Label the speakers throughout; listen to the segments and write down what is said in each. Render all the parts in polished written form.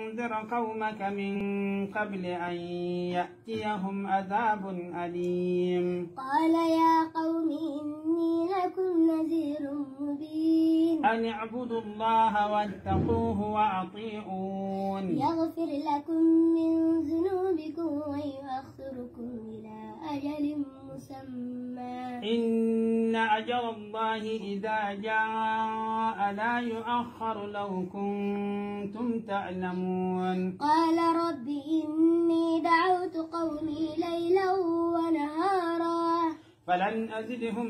Speaker 1: وأنذر قومك من قبل أن يأتيهم عذاب أليم.
Speaker 2: قال يا قوم إني لكم نذير مبين
Speaker 1: أن اعبدوا الله واتقوه وأطيعون
Speaker 2: يغفر لكم من ذنوبكم ويؤخركم إلى أجل مسمى
Speaker 1: إن أجل الله إذا جاء لا يؤخر لو كنتم تعلمون.
Speaker 2: قال رب إني دعوت قومي ليلا ونهارا
Speaker 1: فلن أزدهم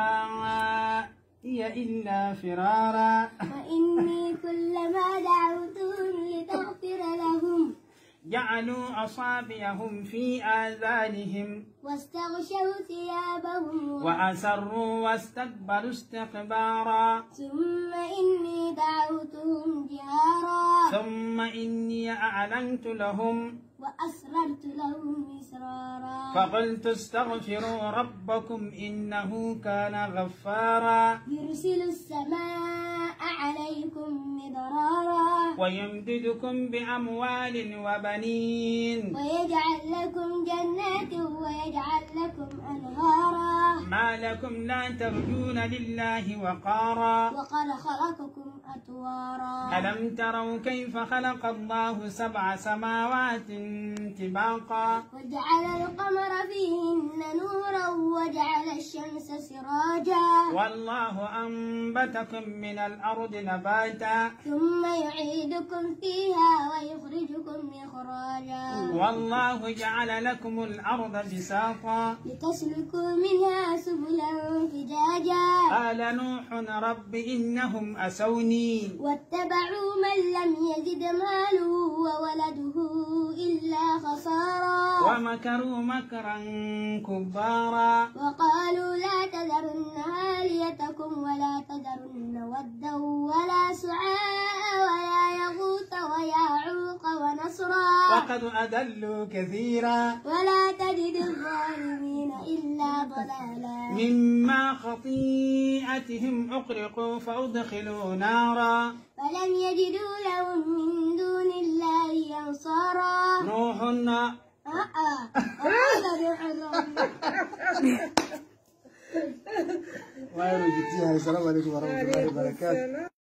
Speaker 1: دعائي إلا فرارا.
Speaker 2: وإني كلما دعوتهم لتغفر لهم
Speaker 1: جعلوا أصابعهم في آذانهم
Speaker 2: واستغشوا ثيابهم
Speaker 1: وأسروا واستكبروا استكبارا.
Speaker 2: ثم إني دعوتهم جهارا
Speaker 1: ثم إني أعلنت لهم
Speaker 2: وأسررت لهم إسرارا
Speaker 1: فقلت استغفروا ربكم إنه كان غفارا
Speaker 2: يرسل السماء عليكم مدرارا
Speaker 1: ويمددكم بأموال وبنين
Speaker 2: ويجعل لكم جنات ويجعل لكم أنهارا
Speaker 1: ما لكم لا ترجون لله وقارا
Speaker 2: وقد خلقكم أطوارا
Speaker 1: ألم تروا كيف خلق الله 7 سماوات طباقا
Speaker 2: وجعل القمر فيهن نورا وجعل الشمس سراجا
Speaker 1: والله أنبتكم من الأرض نباتا
Speaker 2: ثم يعيدكم فيها ويخرجكم إخراجا
Speaker 1: والله جعل لكم الأرض بساطا
Speaker 2: لتسلكوا منها سبلا فجاجا
Speaker 1: قال نوح رب إنهم أسوني
Speaker 2: واتبعوا من لم يزد ماله وولده إلا خسارا
Speaker 1: ومكروا مكرا كبارا
Speaker 2: وقالوا لا تذرن آلهتكم ولا تذرن ودا ولا سعاء ولا يغوث ويعوق ونصرا
Speaker 1: وقد أضلوا كثيرا
Speaker 2: ولا تجد الظالمين إلا ضلالا
Speaker 1: مما خطيئتهم أغرقوا فأدخلوا نارا
Speaker 2: فلم يجدوا لهم من دون الله أنصارا
Speaker 1: نوح
Speaker 3: السلام عليكم ورحمة الله وبركاته.